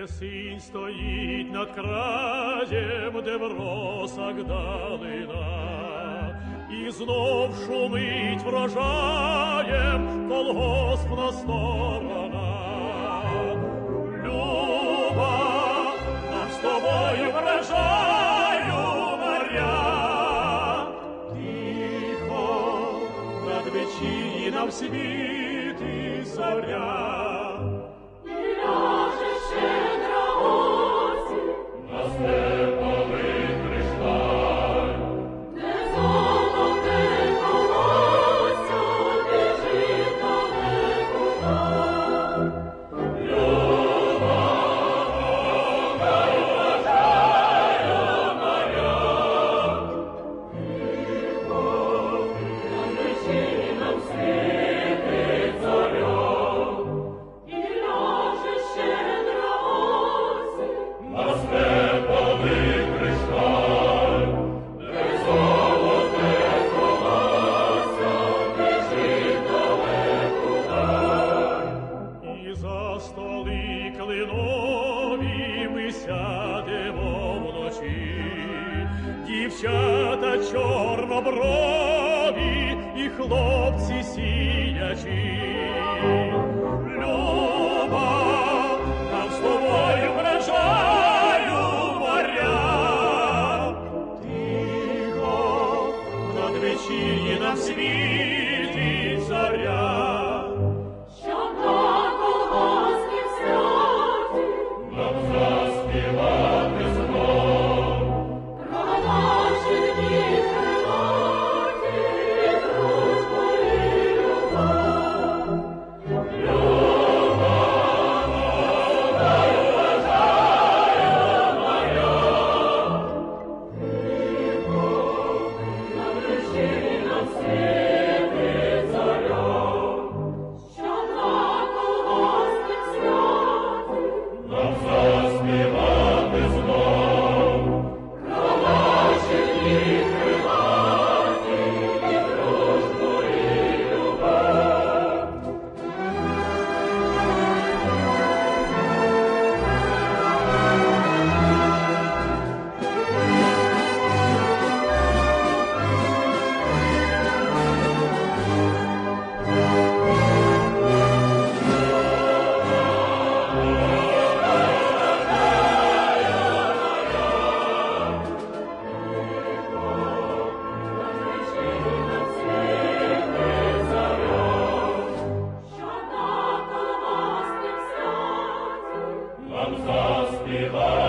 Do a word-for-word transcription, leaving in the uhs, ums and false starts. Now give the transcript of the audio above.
Синь стоїть над краєм, де в росах далина, і знов шумить врожаєм колгоспна сторона. Люба, нам з тобою вражаю моря, тихо над вечір'їном світить зоря. Дівчата чорноброві і хлопці сіячі. Люба, нам з тобою вражаю моря, тихо над вечір'їном світить зоря. Заспівай.